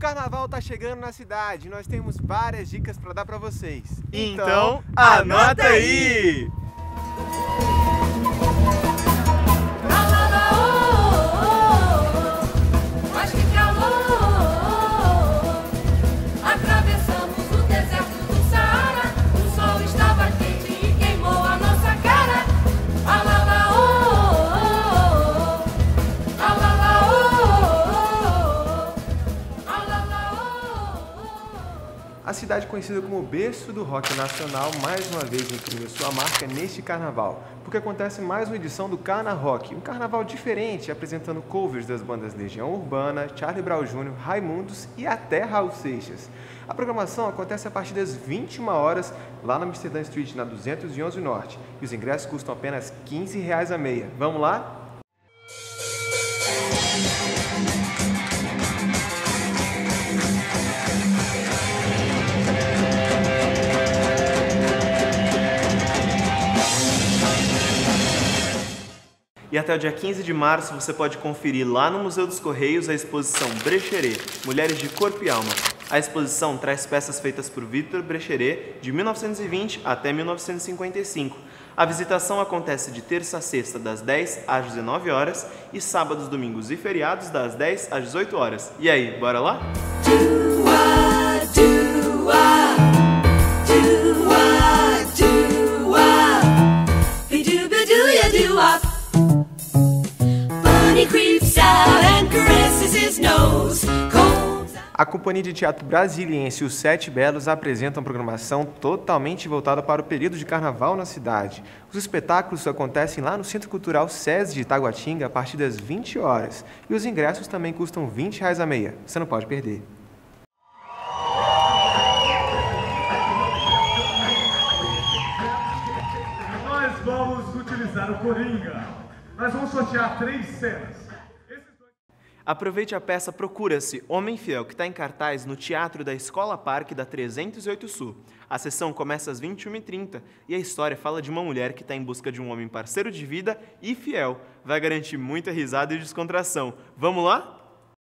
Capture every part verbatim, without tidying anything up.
carnaval tá chegando na cidade e nós temos várias dicas para dar para vocês. Então, anota aí! A cidade conhecida como berço do rock nacional mais uma vez imprime sua marca neste carnaval, porque acontece mais uma edição do Carna Rock, um carnaval diferente, apresentando covers das bandas Legião Urbana, Charlie Brown Júnior, Raimundos e até Raul Seixas. A programação acontece a partir das vinte e uma horas lá na Amsterdã Street, na duzentos e onze Norte, e os ingressos custam apenas quinze reais a meia. Vamos lá? E até o dia quinze de março você pode conferir lá no Museu dos Correios a exposição Brecheret, Mulheres de Corpo e Alma. A exposição traz peças feitas por Victor Brecheret de mil novecentos e vinte até mil novecentos e cinquenta e cinco. A visitação acontece de terça a sexta das dez às dezenove horas e sábados, domingos e feriados das dez às dezoito horas. E aí, bora lá? A Companhia de Teatro Brasiliense e os Sete Belos apresentam programação totalmente voltada para o período de carnaval na cidade. Os espetáculos acontecem lá no Centro Cultural SESI de Taguatinga a partir das vinte horas. E os ingressos também custam vinte reais a meia. Você não pode perder. Nós vamos utilizar o Coringa. Nós vamos sortear três cenas. Aproveite a peça Procura-se, Homem Fiel, que está em cartaz no Teatro da Escola Parque da trezentos e oito Sul. A sessão começa às vinte e uma e trinta e a história fala de uma mulher que está em busca de um homem parceiro de vida e fiel. Vai garantir muita risada e descontração. Vamos lá?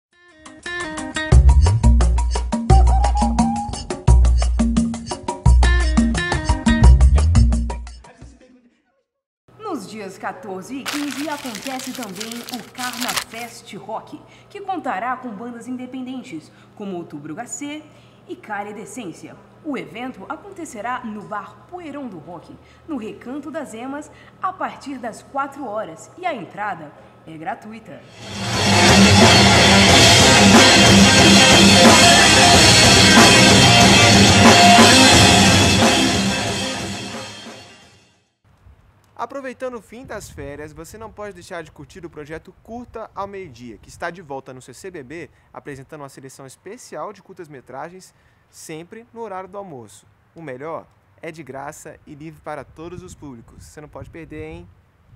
Nos dias quatorze e quinze acontece também o Carna Fest Rock, que contará com bandas independentes, como Outubro H C e Cara Decência. O evento acontecerá no Bar Poeirão do Rock, no Recanto das Emas, a partir das quatro horas, e a entrada é gratuita. Aproveitando o fim das férias, você não pode deixar de curtir o projeto Curta ao Meio-Dia, que está de volta no C C B B, apresentando uma seleção especial de curtas-metragens, sempre no horário do almoço. O melhor é de graça e livre para todos os públicos. Você não pode perder, hein?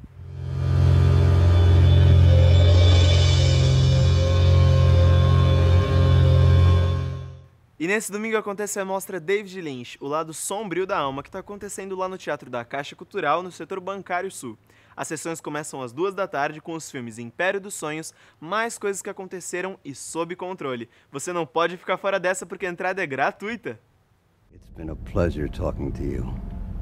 E nesse domingo acontece a mostra David Lynch, o lado sombrio da alma, que está acontecendo lá no Teatro da Caixa Cultural, no setor bancário sul. As sessões começam às duas da tarde com os filmes Império dos Sonhos, Mais Coisas que Aconteceram e Sob Controle. Você não pode ficar fora dessa porque a entrada é gratuita. It's been a pleasure talking to you.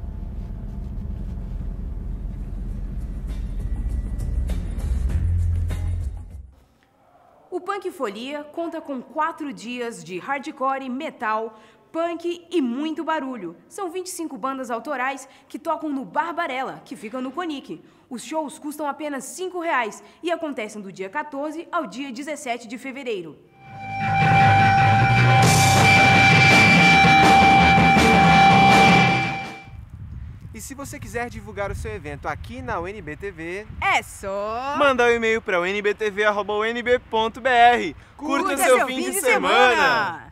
O Punk Folia conta com quatro dias de hardcore, metal, punk e muito barulho. São vinte e cinco bandas autorais que tocam no Barbarella, que fica no Conic. Os shows custam apenas cinco reais e acontecem do dia quatorze ao dia dezessete de fevereiro. E se você quiser divulgar o seu evento aqui na U N B T V, é só mandar um e-mail para u n b t v arroba u n b ponto b r. Curta, Curta seu, seu fim de, de semana! semana.